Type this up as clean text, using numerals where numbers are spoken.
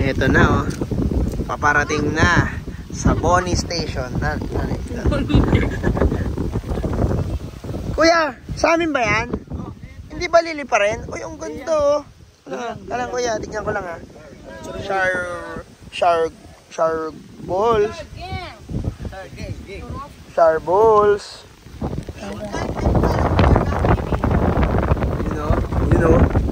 Ito na, oh. Paparating na sa Boni Station. Kuya, sa amin ba yan? Hindi ba lili pa rin? Uy, ang ganda, oh. Alam kuya, tignan ko lang, ha. Shark balls. Shark balls. You know?